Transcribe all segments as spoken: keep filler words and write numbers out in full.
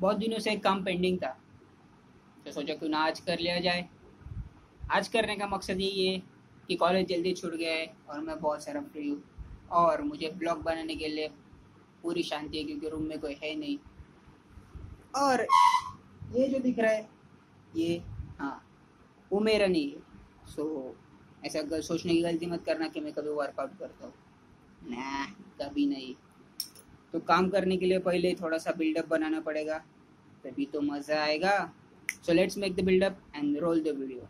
बहुत दिनों से एक काम पेंडिंग था, तो सोचा क्यों ना आज कर लिया जाए। आज करने का मकसद यही है कि कॉलेज जल्दी छूट गया है और मैं बहुत सारा फ्री हूँ, और मुझे ब्लॉग बनाने के लिए पूरी शांति है क्योंकि रूम में कोई है नहीं। और ये जो दिख रहा है ये, हाँ, वो मेरा नहीं है। सो ऐसा गल, सोचने की गलती मत करना कि मैं कभी वर्कआउट करता हूँ, ना, कभी नहीं। तो काम करने के लिए पहले थोड़ा सा बिल्डअप बनाना पड़ेगा, तभी तो मज़ा आएगा। So let's make the buildup and roll the video.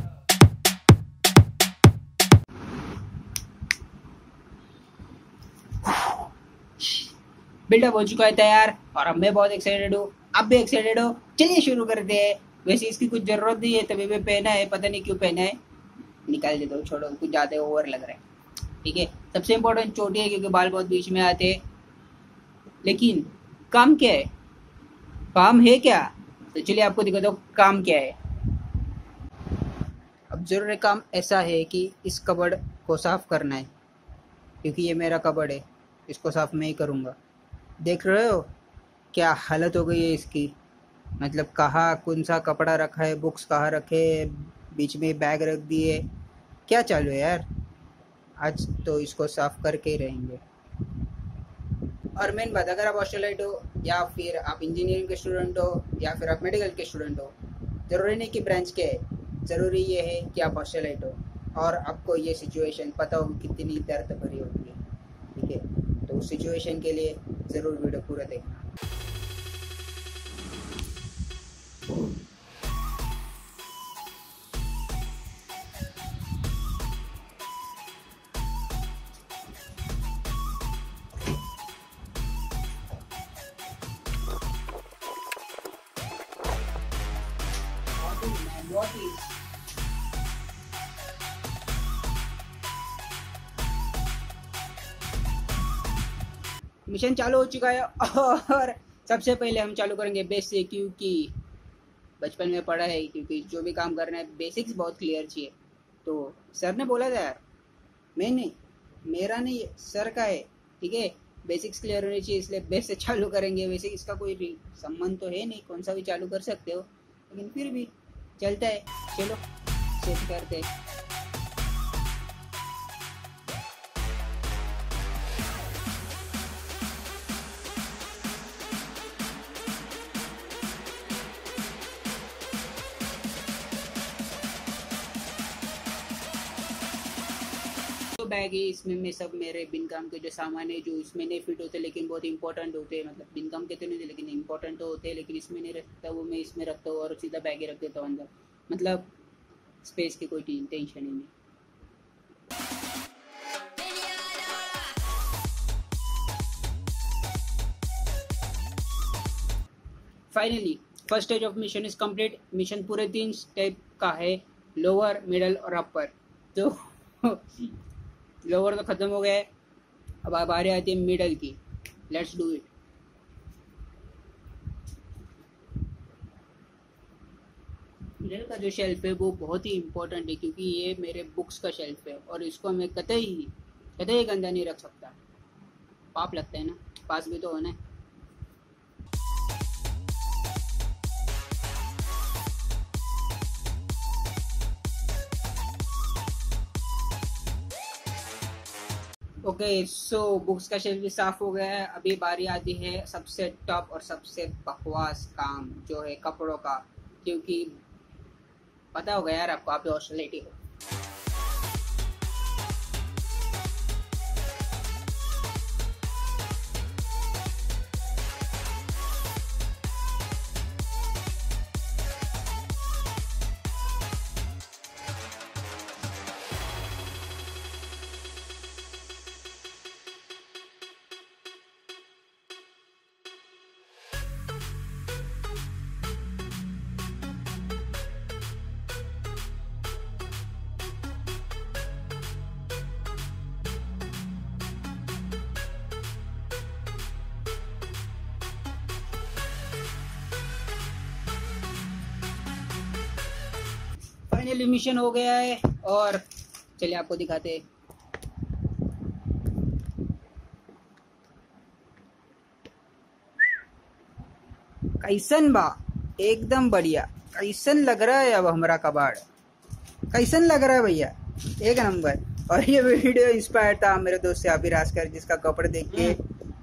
Buildup हो चुका है तैयार, और अब मैं बहुत एक्साइटेड हूँ, आप भी एक्साइटेड हो। चलिए शुरू करते हैं। वैसे इसकी कुछ ज़रूरत नहीं है, तभी मैं पहना है, पता नहीं क्यों पहना है। निकाल देता हूँ, छोड़ो, कुछ ज़्यादा ओवर लग रहा है। ठीक है, सबसे इम्पोर्टेंट चोटी है क्योंकि बाल बहुत बीच में आते हैं। लेकिन काम क्या है, काम है क्या? तो चलिए आपको दिखाता हूँ काम क्या है। अब ज़रूरी काम ऐसा है कि इस कबर्ड को साफ़ करना है, क्योंकि ये मेरा कबर्ड है, इसको साफ़ मैं ही करूँगा। देख रहे हो क्या हालत हो गई है इसकी, मतलब कहाँ कौन सा कपड़ा रखा है, बुक्स कहाँ रखे, बीच में बैग रख दिए, क्या चालू है यार। आज तो इसको साफ़ करके ही रहेंगे। और मेन बात, अगर आप हॉस्टलाइट हो या फिर आप इंजीनियरिंग के स्टूडेंट हो या फिर आप मेडिकल के स्टूडेंट हो, ज़रूरी नहीं कि ब्रांच के है, ज़रूरी ये है कि आप हॉस्टलाइट हो और आपको ये सिचुएशन पता हो कितनी दर्द भरी होती है। ठीक है, तो उस सिचुएशन के लिए ज़रूर वीडियो पूरा देखना। What is मिशन चालू हो चुका है, और सबसे पहले हम चालू करेंगे बेस से, क्योंकि बचपन में पढ़ा है, क्योंकि जो भी काम करना है बेसिक्स बहुत क्लियर चाहिए। तो सर ने बोला था यार, मैं नहीं, मेरा नहीं, सर का है। ठीक है, बेसिक्स क्लियर होनी चाहिए, इसलिए बेस से चालू करेंगे। वैसे इसका कोई भी संबंध तो है नहीं, कौन सा भी चालू कर सकते हो, लेकिन फिर भी चलता है। चलो सेट करते हैं। तो बैग है, इसमें मैं सब मेरे बिन काम के जो सामान है जो इसमें नहीं फिट होते लेकिन बहुत इंपॉर्टेंट होते हैं, मतलब बिन काम के तो नहीं थे लेकिन इंपॉर्टेंट तो होते हैं, लेकिन इसमें नहीं रख सकता, वो मैं इसमें रखता हूँ और सीधा बैग ही रख देता हूँ अंदर। मतलब स्पेस की कोई टेंशन ही नहीं। Finally first stage of mission is complete. Mission पूरे तीन स्टेप का है, लोअर, मिडल और अपर। तो लोअर तो खत्म हो गया है, अब आ बारी आती है मिडल की। Let's do it. मिडल का जो शेल्फ है वो बहुत ही इंपॉर्टेंट है, क्योंकि ये मेरे बुक्स का शेल्फ है और इसको मैं कतई कतई गंदा नहीं रख सकता। पाप लगता है ना, पास भी तो होना है। ओके, सो बुक्स का शेल्फ भी साफ हो गया है। अभी बारी आती है सबसे टॉप और सबसे बकवास काम, जो है कपड़ों का, क्योंकि पता होगा यार आपको, आप हॉस्टलिटी हो। फाइनली मिशन हो गया है, और चलिए आपको दिखाते हैं। कैसन बा? एकदम बढ़िया। कैसन लग रहा है अब हमारा कबाड़? कैसन लग रहा है भैया? एक नंबर। और ये वीडियो इंस्पायर था मेरे दोस्त से अभिराज कर, जिसका कपड़े देख के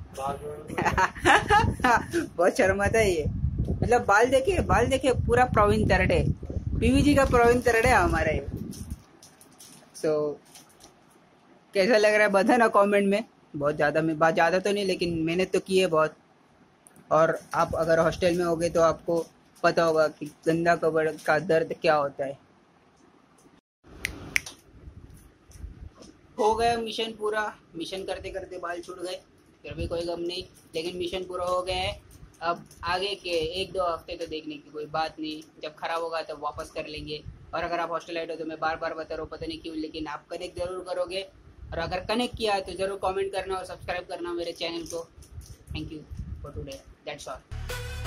बहुत शर्माता है ये। मतलब बाल देखे, बाल देखे पूरा प्रवीण तरड़े, पीवीजी का प्रवीण तरड़े हमारा ये। सो so, कैसा लग रहा है बताना कमेंट में। बहुत ज़्यादा में बात ज़्यादा तो नहीं, लेकिन मेहनत तो की है बहुत। और आप अगर हॉस्टल में होगे तो आपको पता होगा कि गंदा कपड़ का दर्द क्या होता है। हो गया मिशन पूरा। मिशन करते करते बाल छूट गए, फिर भी कोई गम नहीं, लेकिन मिशन पूरा हो गया है। अब आगे के एक दो हफ्ते तो देखने की कोई बात नहीं, जब खराब होगा तब वापस कर लेंगे। और अगर आप हॉस्टलाइट हो तो मैं बार बार बता रहा हूँ, पता नहीं क्यों, लेकिन आप कनेक्ट जरूर करोगे। और अगर कनेक्ट किया है तो ज़रूर कमेंट करना और सब्सक्राइब करना मेरे चैनल को। Thank you for today, that's all.